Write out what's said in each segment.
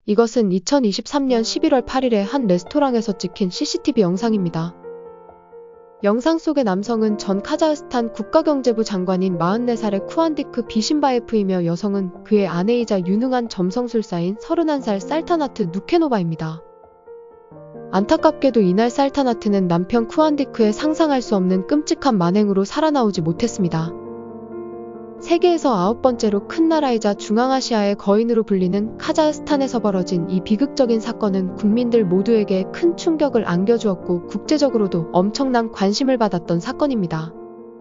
이것은 2023년 11월 8일에 한 레스토랑에서 찍힌 CCTV 영상입니다. 영상 속의 남성은 전 카자흐스탄 국가경제부 장관인 44살의 쿠안디크 비신바예프이며 여성은 그의 아내이자 유능한 점성술사인 31살 살타나트 누케노바입니다. 안타깝게도 이날 살타나트는 남편 쿠안디크의 상상할 수 없는 끔찍한 만행으로 살아나오지 못했습니다. 세계에서 9번째로 큰 나라이자 중앙아시아의 거인으로 불리는 카자흐스탄에서 벌어진 이 비극적인 사건은 국민들 모두에게 큰 충격을 안겨주었고 국제적으로도 엄청난 관심을 받았던 사건입니다.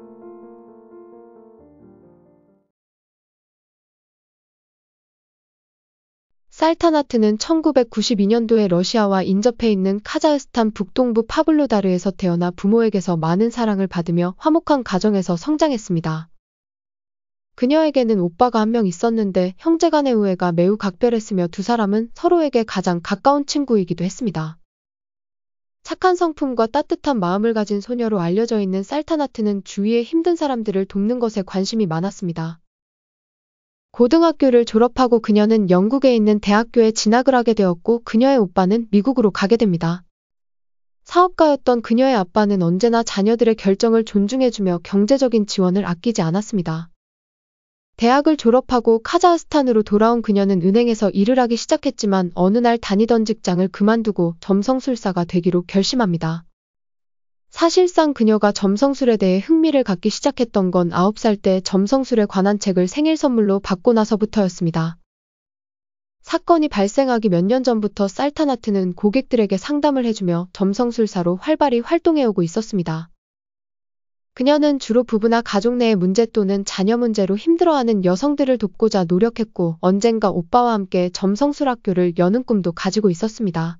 살타나트는 1992년도에 러시아와 인접해 있는 카자흐스탄 북동부 파블로다르에서 태어나 부모에게서 많은 사랑을 받으며 화목한 가정에서 성장했습니다. 그녀에게는 오빠가 한 명 있었는데 형제간의 우애가 매우 각별했으며 두 사람은 서로에게 가장 가까운 친구이기도 했습니다. 착한 성품과 따뜻한 마음을 가진 소녀로 알려져 있는 살타나트는 주위의 힘든 사람들을 돕는 것에 관심이 많았습니다. 고등학교를 졸업하고 그녀는 영국에 있는 대학교에 진학을 하게 되었고 그녀의 오빠는 미국으로 가게 됩니다. 사업가였던 그녀의 아빠는 언제나 자녀들의 결정을 존중해주며 경제적인 지원을 아끼지 않았습니다. 대학을 졸업하고 카자흐스탄으로 돌아온 그녀는 은행에서 일을 하기 시작했지만 어느 날 다니던 직장을 그만두고 점성술사가 되기로 결심합니다. 사실상 그녀가 점성술에 대해 흥미를 갖기 시작했던 건 9살 때 점성술에 관한 책을 생일 선물로 받고 나서부터였습니다. 사건이 발생하기 몇 년 전부터 살타나트는 고객들에게 상담을 해주며 점성술사로 활발히 활동해오고 있었습니다. 그녀는 주로 부부나 가족 내의 문제 또는 자녀 문제로 힘들어하는 여성들을 돕고자 노력했고 언젠가 오빠와 함께 점성술 학교를 여는 꿈도 가지고 있었습니다.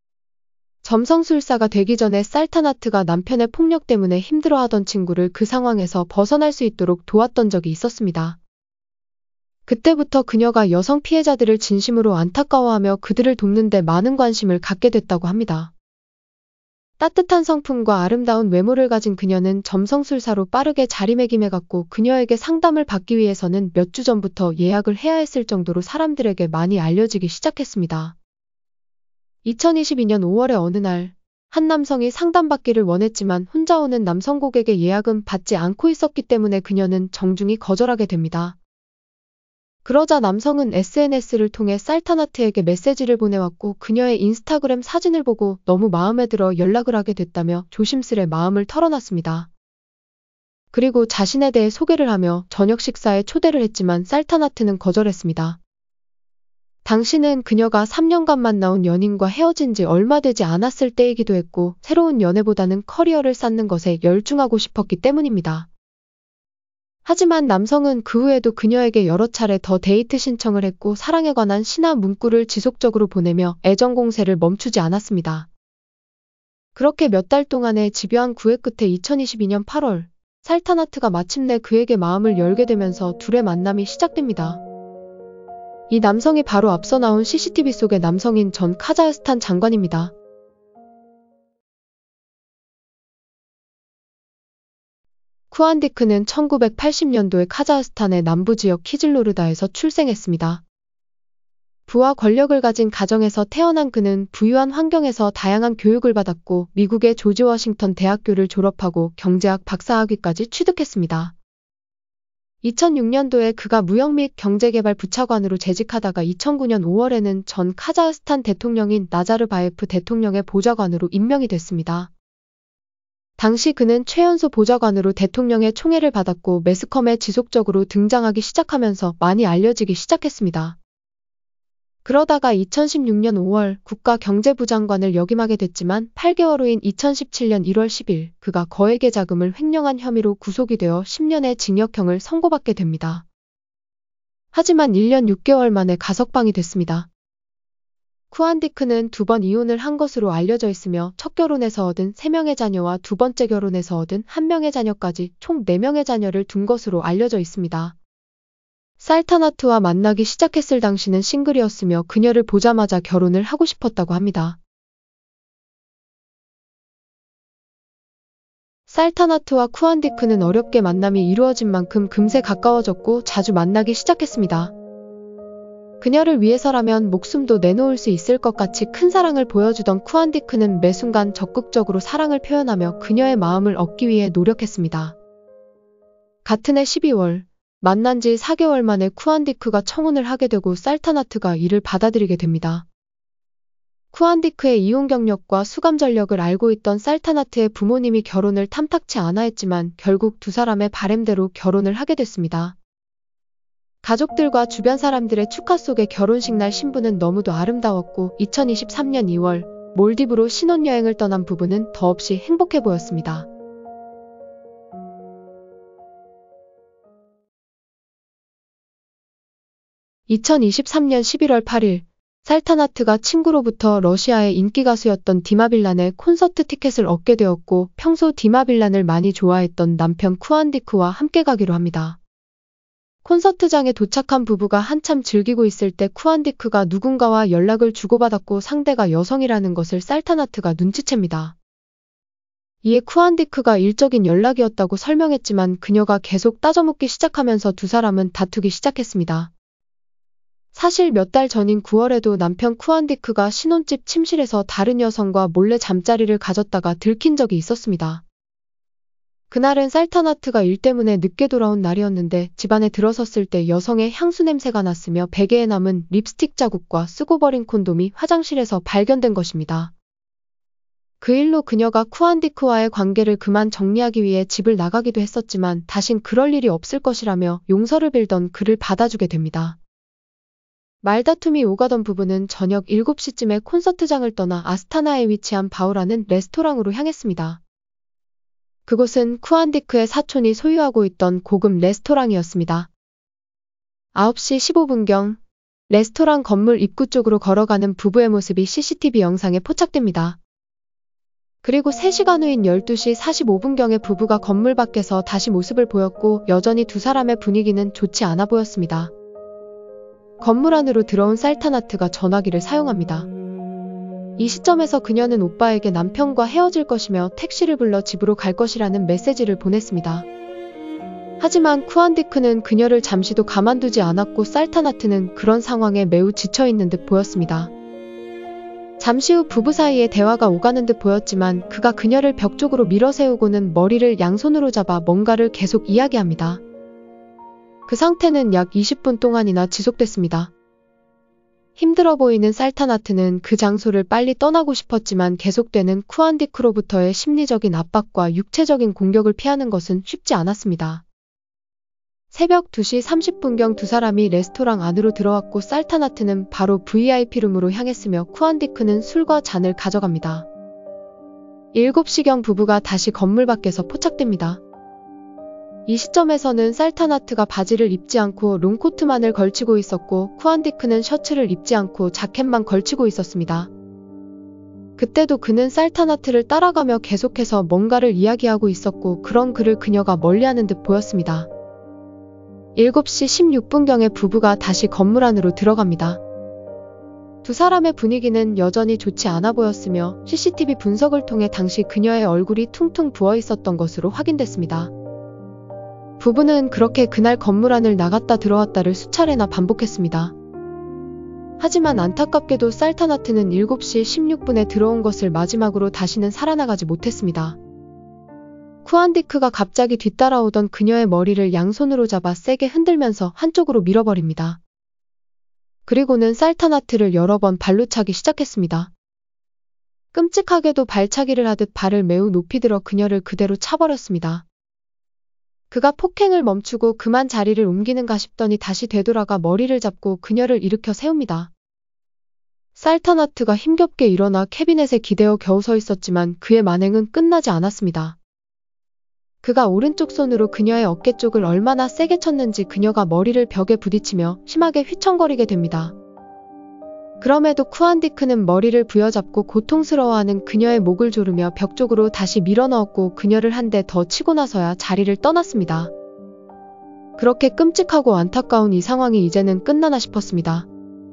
점성술사가 되기 전에 살타나트가 남편의 폭력 때문에 힘들어하던 친구를 그 상황에서 벗어날 수 있도록 도왔던 적이 있었습니다. 그때부터 그녀가 여성 피해자들을 진심으로 안타까워하며 그들을 돕는 데 많은 관심을 갖게 됐다고 합니다. 따뜻한 성품과 아름다운 외모를 가진 그녀는 점성술사로 빠르게 자리매김해갔고 그녀에게 상담을 받기 위해서는 몇 주 전부터 예약을 해야 했을 정도로 사람들에게 많이 알려지기 시작했습니다. 2022년 5월의 어느 날, 한 남성이 상담받기를 원했지만 혼자 오는 남성 고객의 예약은 받지 않고 있었기 때문에 그녀는 정중히 거절하게 됩니다. 그러자 남성은 SNS를 통해 살타나트에게 메시지를 보내왔고 그녀의 인스타그램 사진을 보고 너무 마음에 들어 연락을 하게 됐다며 조심스레 마음을 털어놨습니다. 그리고 자신에 대해 소개를 하며 저녁 식사에 초대를 했지만 살타나트는 거절했습니다. 당시는 그녀가 3년간 만나온 연인과 헤어진 지 얼마 되지 않았을 때이기도 했고 새로운 연애보다는 커리어를 쌓는 것에 열중하고 싶었기 때문입니다. 하지만 남성은 그 후에도 그녀에게 여러 차례 더 데이트 신청을 했고 사랑에 관한 신화 문구를 지속적으로 보내며 애정 공세를 멈추지 않았습니다. 그렇게 몇 달 동안의 집요한 구애 끝에 2022년 8월, 살타나트가 마침내 그에게 마음을 열게 되면서 둘의 만남이 시작됩니다. 이 남성이 바로 앞서 나온 CCTV 속의 남성인 전 카자흐스탄 장관입니다. 쿠안디크는 1980년도에 카자흐스탄의 남부지역 키즐로르다에서 출생했습니다. 부와 권력을 가진 가정에서 태어난 그는 부유한 환경에서 다양한 교육을 받았고 미국의 조지 워싱턴 대학교를 졸업하고 경제학 박사학위까지 취득했습니다. 2006년도에 그가 무역 및 경제개발 부차관으로 재직하다가 2009년 5월에는 전 카자흐스탄 대통령인 나자르바예프 대통령의 보좌관으로 임명이 됐습니다. 당시 그는 최연소 보좌관으로 대통령의 총애를 받았고 매스컴에 지속적으로 등장하기 시작하면서 많이 알려지기 시작했습니다. 그러다가 2016년 5월 국가경제부 장관을 역임하게 됐지만 8개월 후인 2017년 1월 10일 그가 거액의 자금을 횡령한 혐의로 구속이 되어 10년의 징역형을 선고받게 됩니다. 하지만 1년 6개월 만에 가석방이 됐습니다. 쿠안디크는 2번 이혼을 한 것으로 알려져 있으며 첫 결혼에서 얻은 3명의 자녀와 두 번째 결혼에서 얻은 1명의 자녀까지 총 4명의 자녀를 둔 것으로 알려져 있습니다. 살타나트와 만나기 시작했을 당시는 싱글이었으며 그녀를 보자마자 결혼을 하고 싶었다고 합니다. 살타나트와 쿠안디크는 어렵게 만남이 이루어진 만큼 금세 가까워졌고 자주 만나기 시작했습니다. 그녀를 위해서라면 목숨도 내놓을 수 있을 것 같이 큰 사랑을 보여주던 쿠안디크는 매 순간 적극적으로 사랑을 표현하며 그녀의 마음을 얻기 위해 노력했습니다. 같은 해 12월, 만난 지 4개월 만에 쿠안디크가 청혼을 하게 되고 살타나트가 이를 받아들이게 됩니다. 쿠안디크의 이혼 경력과 수감 전력을 알고 있던 살타나트의 부모님이 결혼을 탐탁치 않아 했지만 결국 두 사람의 바램대로 결혼을 하게 됐습니다. 가족들과 주변 사람들의 축하 속에 결혼식 날 신부는 너무도 아름다웠고 2023년 2월 몰디브로 신혼여행을 떠난 부부는 더없이 행복해 보였습니다. (2023년 11월 8일) 살타나트가 친구로부터 러시아의 인기 가수였던 디마 빌란의 콘서트 티켓을 얻게 되었고 평소 디마 빌란을 많이 좋아했던 남편 쿠안디크와 함께 가기로 합니다. 콘서트장에 도착한 부부가 한참 즐기고 있을 때 쿠안디크가 누군가와 연락을 주고받았고 상대가 여성이라는 것을 살타나트가 눈치챕니다. 이에 쿠안디크가 일적인 연락이었다고 설명했지만 그녀가 계속 따져묻기 시작하면서 두 사람은 다투기 시작했습니다. 사실 몇 달 전인 9월에도 남편 쿠안디크가 신혼집 침실에서 다른 여성과 몰래 잠자리를 가졌다가 들킨 적이 있었습니다. 그날은 살타나트가 일 때문에 늦게 돌아온 날이었는데 집안에 들어섰을 때 여성의 향수 냄새가 났으며 베개에 남은 립스틱 자국과 쓰고 버린 콘돔이 화장실에서 발견된 것입니다. 그 일로 그녀가 쿠안디크와의 관계를 그만 정리하기 위해 집을 나가기도 했었지만 다신 그럴 일이 없을 것이라며 용서를 빌던 그를 받아주게 됩니다. 말다툼이 오가던 부부는 저녁 7시쯤에 콘서트장을 떠나 아스타나에 위치한 바우라는 레스토랑으로 향했습니다. 그곳은 쿠안디크의 사촌이 소유하고 있던 고급 레스토랑이었습니다. 9시 15분경 레스토랑 건물 입구 쪽으로 걸어가는 부부의 모습이 CCTV 영상에 포착됩니다. 그리고 3시간 후인 12시 45분경에 부부가 건물 밖에서 다시 모습을 보였고 여전히 두 사람의 분위기는 좋지 않아 보였습니다. 건물 안으로 들어온 살타나트가 전화기를 사용합니다. 이 시점에서 그녀는 오빠에게 남편과 헤어질 것이며 택시를 불러 집으로 갈 것이라는 메시지를 보냈습니다. 하지만 쿠안디크는 그녀를 잠시도 가만두지 않았고 살타나트는 그런 상황에 매우 지쳐있는 듯 보였습니다. 잠시 후 부부 사이에 대화가 오가는 듯 보였지만 그가 그녀를 벽 쪽으로 밀어세우고는 머리를 양손으로 잡아 뭔가를 계속 이야기합니다. 그 상태는 약 20분 동안이나 지속됐습니다. 힘들어 보이는 살타나트는 그 장소를 빨리 떠나고 싶었지만 계속되는 쿠안디크로부터의 심리적인 압박과 육체적인 공격을 피하는 것은 쉽지 않았습니다. 새벽 2시 30분경 두 사람이 레스토랑 안으로 들어왔고 살타나트는 바로 VIP룸으로 향했으며 쿠안디크는 술과 잔을 가져갑니다. 7시경 부부가 다시 건물 밖에서 포착됩니다. 이 시점에서는 살타나트가 바지를 입지 않고 롱코트만을 걸치고 있었고 쿠안디크는 셔츠를 입지 않고 자켓만 걸치고 있었습니다. 그때도 그는 살타나트를 따라가며 계속해서 뭔가를 이야기하고 있었고 그런 그를 그녀가 멀리하는 듯 보였습니다. 7시 16분경에 부부가 다시 건물 안으로 들어갑니다. 두 사람의 분위기는 여전히 좋지 않아 보였으며 CCTV 분석을 통해 당시 그녀의 얼굴이 퉁퉁 부어 있었던 것으로 확인됐습니다. 부부는 그렇게 그날 건물 안을 나갔다 들어왔다를 수차례나 반복했습니다. 하지만 안타깝게도 살타나트는 7시 16분에 들어온 것을 마지막으로 다시는 살아나가지 못했습니다. 쿠안디크가 갑자기 뒤따라오던 그녀의 머리를 양손으로 잡아 세게 흔들면서 한쪽으로 밀어버립니다. 그리고는 살타나트를 여러 번 발로 차기 시작했습니다. 끔찍하게도 발차기를 하듯 발을 매우 높이 들어 그녀를 그대로 차버렸습니다. 그가 폭행을 멈추고 그만 자리를 옮기는가 싶더니 다시 되돌아가 머리를 잡고 그녀를 일으켜 세웁니다. 살타나트가 힘겹게 일어나 캐비넷에 기대어 겨우 서 있었지만 그의 만행은 끝나지 않았습니다. 그가 오른쪽 손으로 그녀의 어깨 쪽을 얼마나 세게 쳤는지 그녀가 머리를 벽에 부딪히며 심하게 휘청거리게 됩니다. 그럼에도 쿠안디크는 머리를 부여잡고 고통스러워하는 그녀의 목을 조르며 벽 쪽으로 다시 밀어넣었고 그녀를 한 대 더 치고 나서야 자리를 떠났습니다. 그렇게 끔찍하고 안타까운 이 상황이 이제는 끝나나 싶었습니다.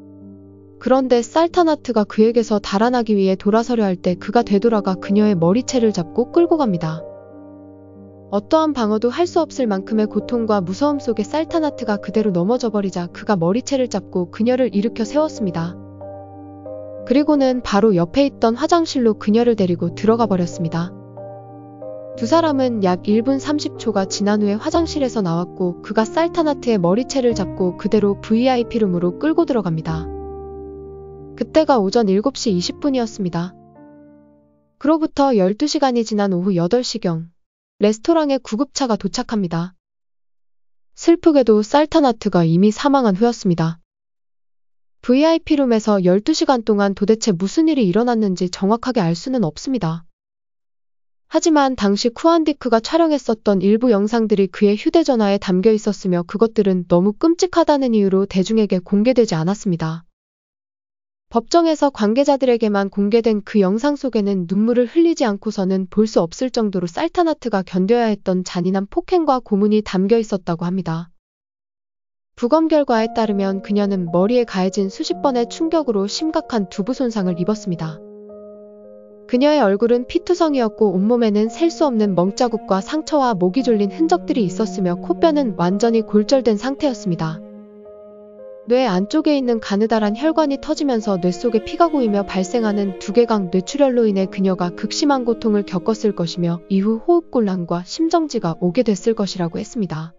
그런데 살타나트가 그에게서 달아나기 위해 돌아서려 할 때 그가 되돌아가 그녀의 머리채를 잡고 끌고 갑니다. 어떠한 방어도 할 수 없을 만큼의 고통과 무서움 속에 살타나트가 그대로 넘어져 버리자 그가 머리채를 잡고 그녀를 일으켜 세웠습니다. 그리고는 바로 옆에 있던 화장실로 그녀를 데리고 들어가 버렸습니다. 두 사람은 약 1분 30초가 지난 후에 화장실에서 나왔고 그가 살타나트의 머리채를 잡고 그대로 VIP룸으로 끌고 들어갑니다. 그때가 오전 7시 20분이었습니다. 그로부터 12시간이 지난 오후 8시경 레스토랑에 구급차가 도착합니다. 슬프게도 살타나트가 이미 사망한 후였습니다. VIP룸에서 12시간 동안 도대체 무슨 일이 일어났는지 정확하게 알 수는 없습니다. 하지만 당시 쿠안디크가 촬영했었던 일부 영상들이 그의 휴대전화에 담겨 있었으며 그것들은 너무 끔찍하다는 이유로 대중에게 공개되지 않았습니다. 법정에서 관계자들에게만 공개된 그 영상 속에는 눈물을 흘리지 않고서는 볼 수 없을 정도로 살타나트가 견뎌야 했던 잔인한 폭행과 고문이 담겨 있었다고 합니다. 부검 결과에 따르면 그녀는 머리에 가해진 수십 번의 충격으로 심각한 두부 손상을 입었습니다. 그녀의 얼굴은 피투성이었고 온몸에는 셀 수 없는 멍자국과 상처와 목이 졸린 흔적들이 있었으며 코뼈는 완전히 골절된 상태였습니다. 뇌 안쪽에 있는 가느다란 혈관이 터지면서 뇌 속에 피가 고이며 발생하는 두개강 뇌출혈로 인해 그녀가 극심한 고통을 겪었을 것이며 이후 호흡곤란과 심정지가 오게 됐을 것이라고 했습니다.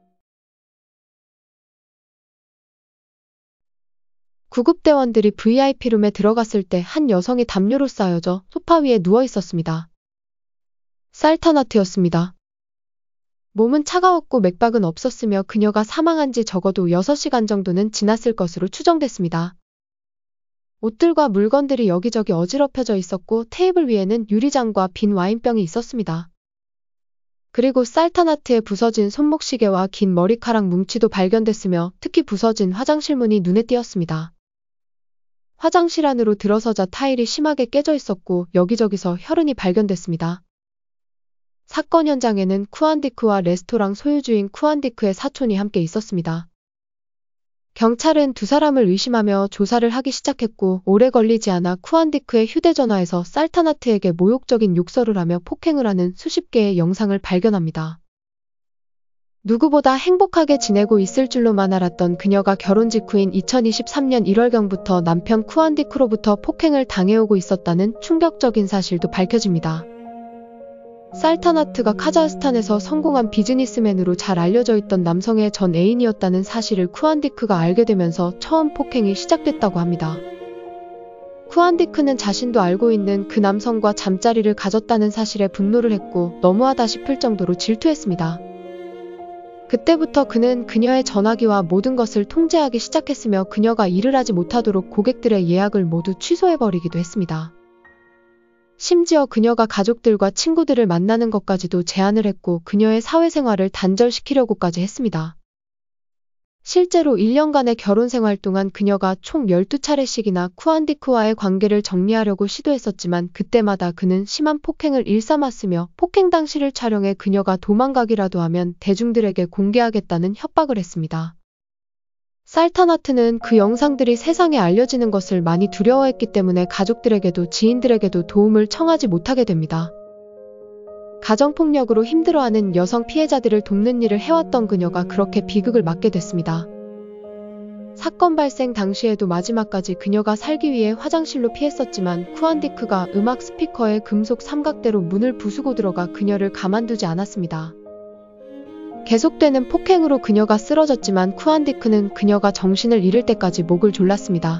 구급대원들이 VIP룸에 들어갔을 때 한 여성이 담요로 쌓여져 소파 위에 누워 있었습니다. 살타나트였습니다. 몸은 차가웠고 맥박은 없었으며 그녀가 사망한 지 적어도 6시간 정도는 지났을 것으로 추정됐습니다. 옷들과 물건들이 여기저기 어지럽혀져 있었고 테이블 위에는 유리잔과 빈 와인병이 있었습니다. 그리고 살타나트의 부서진 손목시계와 긴 머리카락 뭉치도 발견됐으며 특히 부서진 화장실 문이 눈에 띄었습니다. 화장실 안으로 들어서자 타일이 심하게 깨져 있었고 여기저기서 혈흔이 발견됐습니다. 사건 현장에는 쿠안디크와 레스토랑 소유주인 쿠안디크의 사촌이 함께 있었습니다. 경찰은 두 사람을 의심하며 조사를 하기 시작했고 오래 걸리지 않아 쿠안디크의 휴대전화에서 살타나트에게 모욕적인 욕설을 하며 폭행을 하는 수십 개의 영상을 발견합니다. 누구보다 행복하게 지내고 있을 줄로만 알았던 그녀가 결혼 직후인 2023년 1월경부터 남편 쿠안디크로부터 폭행을 당해오고 있었다는 충격적인 사실도 밝혀집니다. 살타나트가 카자흐스탄에서 성공한 비즈니스맨으로 잘 알려져 있던 남성의 전 애인이었다는 사실을 쿠안디크가 알게 되면서 처음 폭행이 시작됐다고 합니다. 쿠안디크는 자신도 알고 있는 그 남성과 잠자리를 가졌다는 사실에 분노를 했고 너무하다 싶을 정도로 질투했습니다. 그때부터 그는 그녀의 전화기와 모든 것을 통제하기 시작했으며 그녀가 일을 하지 못하도록 고객들의 예약을 모두 취소해버리기도 했습니다. 심지어 그녀가 가족들과 친구들을 만나는 것까지도 제한을 했고 그녀의 사회생활을 단절시키려고까지 했습니다. 실제로 1년간의 결혼 생활 동안 그녀가 총 12차례씩이나 쿠안디크와의 관계를 정리하려고 시도했었지만 그때마다 그는 심한 폭행을 일삼았으며 폭행 당시를 촬영해 그녀가 도망가기라도 하면 대중들에게 공개하겠다는 협박을 했습니다. 살타나트는 그 영상들이 세상에 알려지는 것을 많이 두려워했기 때문에 가족들에게도 지인들에게도 도움을 청하지 못하게 됩니다. 가정폭력으로 힘들어하는 여성 피해자들을 돕는 일을 해왔던 그녀가 그렇게 비극을 맞게 됐습니다. 사건 발생 당시에도 마지막까지 그녀가 살기 위해 화장실로 피했었지만 쿠안디크가 음악 스피커에 금속 삼각대로 문을 부수고 들어가 그녀를 가만두지 않았습니다. 계속되는 폭행으로 그녀가 쓰러졌지만 쿠안디크는 그녀가 정신을 잃을 때까지 목을 졸랐습니다.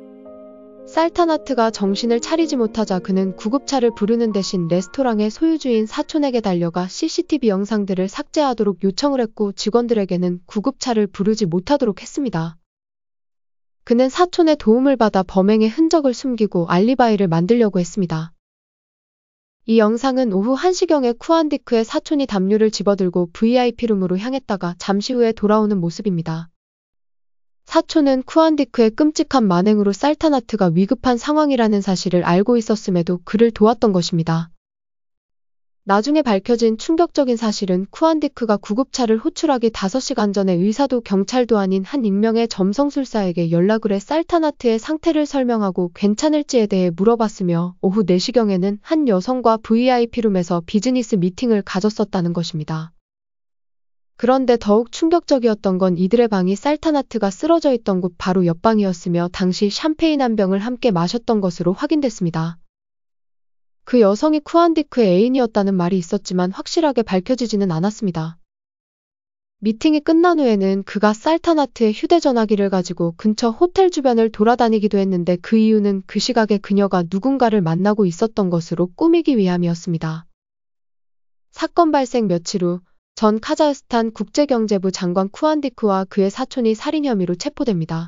살타나트가 정신을 차리지 못하자 그는 구급차를 부르는 대신 레스토랑의 소유주인 사촌에게 달려가 CCTV 영상들을 삭제하도록 요청을 했고 직원들에게는 구급차를 부르지 못하도록 했습니다. 그는 사촌의 도움을 받아 범행의 흔적을 숨기고 알리바이를 만들려고 했습니다. 이 영상은 오후 1시경에 쿠안디크의 사촌이 담요를 집어들고 VIP룸으로 향했다가 잠시 후에 돌아오는 모습입니다. 사촌은 쿠안디크의 끔찍한 만행으로 살타나트가 위급한 상황이라는 사실을 알고 있었음에도 그를 도왔던 것입니다. 나중에 밝혀진 충격적인 사실은 쿠안디크가 구급차를 호출하기 5시간 전에 의사도 경찰도 아닌 한 익명의 점성술사에게 연락을 해 살타나트의 상태를 설명하고 괜찮을지에 대해 물어봤으며 오후 4시경에는 한 여성과 VIP룸에서 비즈니스 미팅을 가졌었다는 것입니다. 그런데 더욱 충격적이었던 건 이들의 방이 살타나트가 쓰러져 있던 곳 바로 옆방이었으며 당시 샴페인 한 병을 함께 마셨던 것으로 확인됐습니다. 그 여성이 쿠안디크의 애인이었다는 말이 있었지만 확실하게 밝혀지지는 않았습니다. 미팅이 끝난 후에는 그가 살타나트의 휴대전화기를 가지고 근처 호텔 주변을 돌아다니기도 했는데 그 이유는 그 시각에 그녀가 누군가를 만나고 있었던 것으로 꾸미기 위함이었습니다. 사건 발생 며칠 후 전 카자흐스탄 국제경제부 장관 쿠안디크와 그의 사촌이 살인 혐의로 체포됩니다.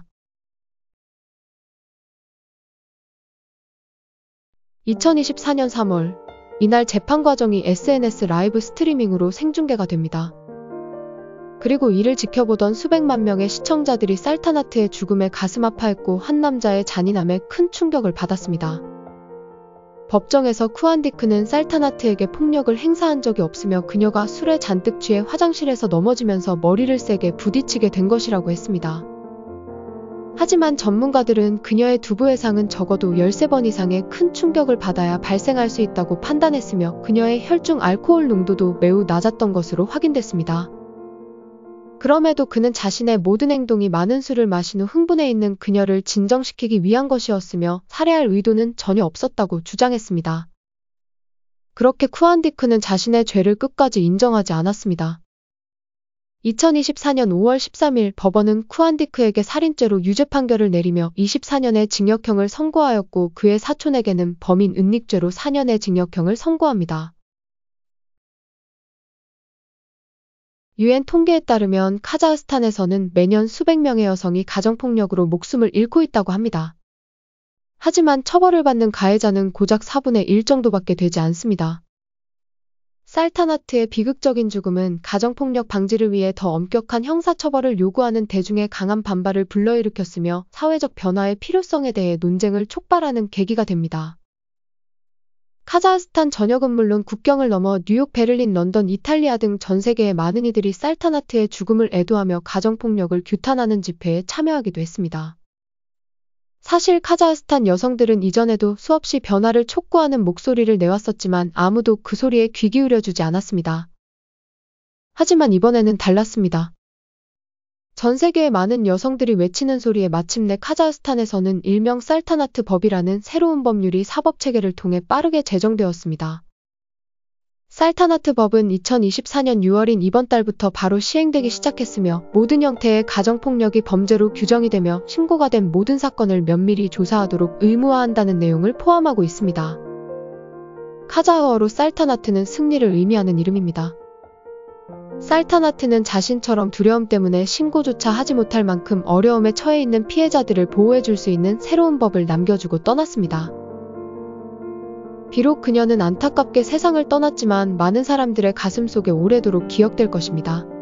2024년 3월, 이날 재판 과정이 SNS 라이브 스트리밍으로 생중계가 됩니다. 그리고 이를 지켜보던 수백만 명의 시청자들이 살타나트의 죽음에 가슴 아파했고 한 남자의 잔인함에 큰 충격을 받았습니다. 법정에서 쿠안디크는 살타나트에게 폭력을 행사한 적이 없으며 그녀가 술에 잔뜩 취해 화장실에서 넘어지면서 머리를 세게 부딪히게 된 것이라고 했습니다. 하지만 전문가들은 그녀의 두부 외상은 적어도 13번 이상의 큰 충격을 받아야 발생할 수 있다고 판단했으며 그녀의 혈중 알코올 농도도 매우 낮았던 것으로 확인됐습니다. 그럼에도 그는 자신의 모든 행동이 많은 술을 마신 후 흥분해 있는 그녀를 진정시키기 위한 것이었으며 살해할 의도는 전혀 없었다고 주장했습니다. 그렇게 쿠안디크는 자신의 죄를 끝까지 인정하지 않았습니다. 2024년 5월 13일 법원은 쿠안디크에게 살인죄로 유죄 판결을 내리며 24년의 징역형을 선고하였고 그의 사촌에게는 범인 은닉죄로 4년의 징역형을 선고합니다. 유엔 통계에 따르면 카자흐스탄에서는 매년 수백 명의 여성이 가정폭력으로 목숨을 잃고 있다고 합니다. 하지만 처벌을 받는 가해자는 고작 4분의 1 정도밖에 되지 않습니다. 살타나트의 비극적인 죽음은 가정폭력 방지를 위해 더 엄격한 형사처벌을 요구하는 대중의 강한 반발을 불러일으켰으며 사회적 변화의 필요성에 대해 논쟁을 촉발하는 계기가 됩니다. 카자흐스탄 전역은 물론 국경을 넘어 뉴욕, 베를린, 런던, 이탈리아 등 전 세계의 많은 이들이 살타나트의 죽음을 애도하며 가정폭력을 규탄하는 집회에 참여하기도 했습니다. 사실 카자흐스탄 여성들은 이전에도 수없이 변화를 촉구하는 목소리를 내왔었지만 아무도 그 소리에 귀 기울여주지 않았습니다. 하지만 이번에는 달랐습니다. 전 세계의 많은 여성들이 외치는 소리에 마침내 카자흐스탄에서는 일명 살타나트 법이라는 새로운 법률이 사법체계를 통해 빠르게 제정되었습니다. 살타나트 법은 2024년 6월인 이번 달부터 바로 시행되기 시작했으며 모든 형태의 가정폭력이 범죄로 규정이 되며 신고가 된 모든 사건을 면밀히 조사하도록 의무화한다는 내용을 포함하고 있습니다. 카자흐어로 살타나트는 승리를 의미하는 이름입니다. 살타나트는 자신처럼 두려움 때문에 신고조차 하지 못할 만큼 어려움에 처해 있는 피해자들을 보호해줄 수 있는 새로운 법을 남겨주고 떠났습니다. 비록 그녀는 안타깝게 세상을 떠났지만 많은 사람들의 가슴 속에 오래도록 기억될 것입니다.